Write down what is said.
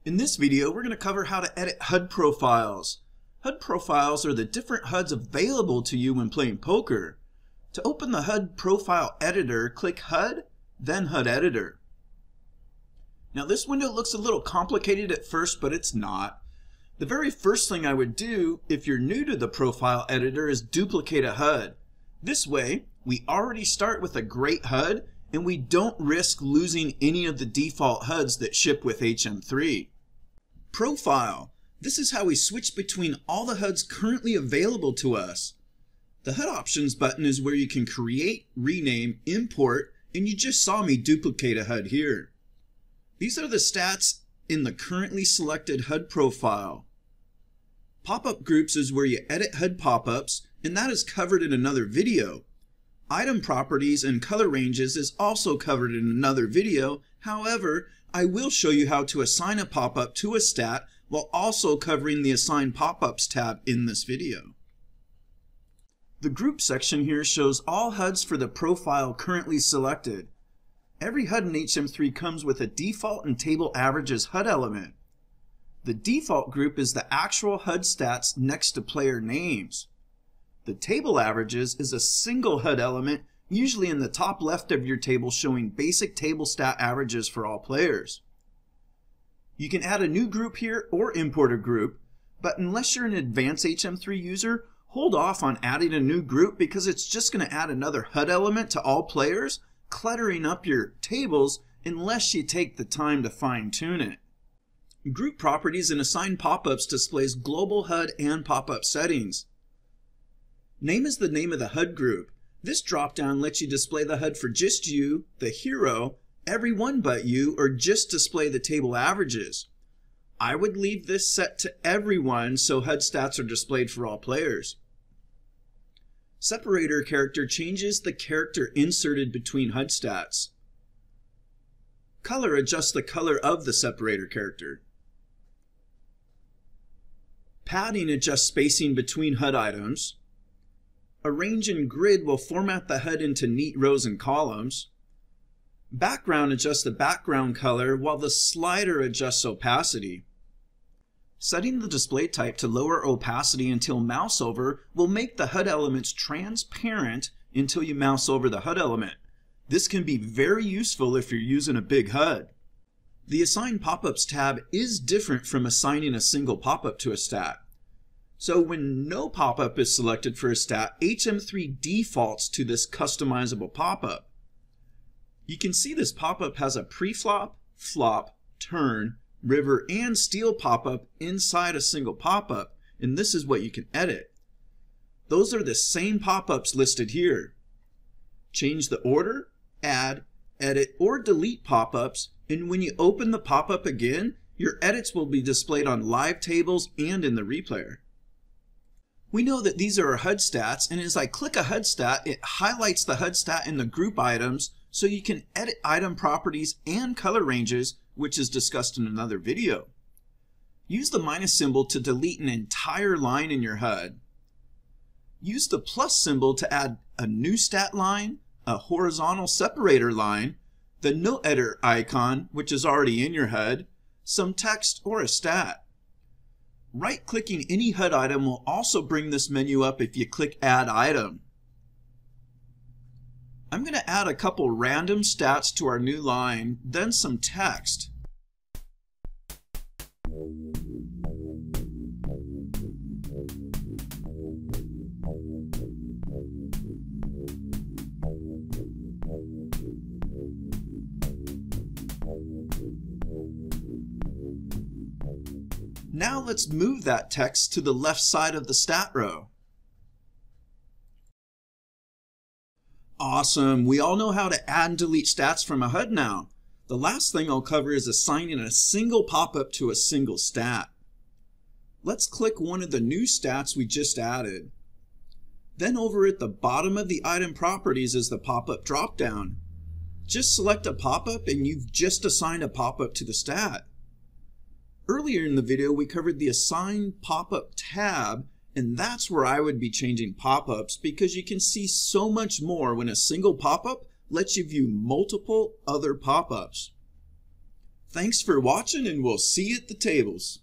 In this video, we're going to cover how to edit HUD profiles. HUD profiles are the different HUDs available to you when playing poker. To open the HUD profile editor, click HUD, then HUD Editor. Now this window looks a little complicated at first, but it's not. The very first thing I would do if you're new to the profile editor is duplicate a HUD. This way, we already start with a great HUD and we don't risk losing any of the default HUDs that ship with HM3. Profile. This is how we switch between all the HUDs currently available to us. The HUD Options button is where you can create, rename, import, and you just saw me duplicate a HUD here. These are the stats in the currently selected HUD profile. Pop-up groups is where you edit HUD pop-ups, and that is covered in another video. Item properties and color ranges is also covered in another video. However, I will show you how to assign a pop-up to a stat while also covering the Assign Pop-ups tab in this video. The group section here shows all HUDs for the profile currently selected. Every HUD in HM3 comes with a default and table averages HUD element. The default group is the actual HUD stats next to player names. The table averages is a single HUD element, usually in the top left of your table, showing basic table stat averages for all players. You can add a new group here or import a group, but unless you're an advanced HM3 user, hold off on adding a new group because it's just going to add another HUD element to all players, cluttering up your tables unless you take the time to fine-tune it. Group Properties and Assign Pop-ups displays global HUD and pop-up settings. Name is the name of the HUD group. This drop-down lets you display the HUD for just you, the hero, everyone but you, or just display the table averages. I would leave this set to everyone so HUD stats are displayed for all players. Separator character changes the character inserted between HUD stats. Color adjusts the color of the separator character. Padding adjusts spacing between HUD items. Arrange and Grid will format the HUD into neat rows and columns. Background adjusts the background color, while the slider adjusts opacity. Setting the display type to lower opacity until mouse over will make the HUD elements transparent until you mouse over the HUD element. This can be very useful if you're using a big HUD. The Assign Pop-ups tab is different from assigning a single pop-up to a stat. So when no pop-up is selected for a stat, HM3 defaults to this customizable pop-up. You can see this pop-up has a pre-flop, flop, turn, river, and steal pop-up inside a single pop-up, and this is what you can edit. Those are the same pop-ups listed here. Change the order, add, edit, or delete pop-ups, and when you open the pop-up again, your edits will be displayed on live tables and in the replayer. We know that these are our HUD stats, and as I click a HUD stat, it highlights the HUD stat in the group items so you can edit item properties and color ranges, which is discussed in another video. Use the minus symbol to delete an entire line in your HUD. Use the plus symbol to add a new stat line, a horizontal separator line, the note editor icon, which is already in your HUD, some text, or a stat. Right-clicking any HUD item will also bring this menu up if you click Add Item. I'm going to add a couple random stats to our new line, then some text. Now let's move that text to the left side of the stat row. Awesome! We all know how to add and delete stats from a HUD now. The last thing I'll cover is assigning a single pop-up to a single stat. Let's click one of the new stats we just added. Then over at the bottom of the item properties is the pop-up drop-down. Just select a pop-up and you've just assigned a pop-up to the stat. Earlier in the video, we covered the Assign Pop-up tab, and that's where I would be changing pop-ups because you can see so much more when a single pop-up lets you view multiple other pop-ups. Thanks for watching, and we'll see you at the tables.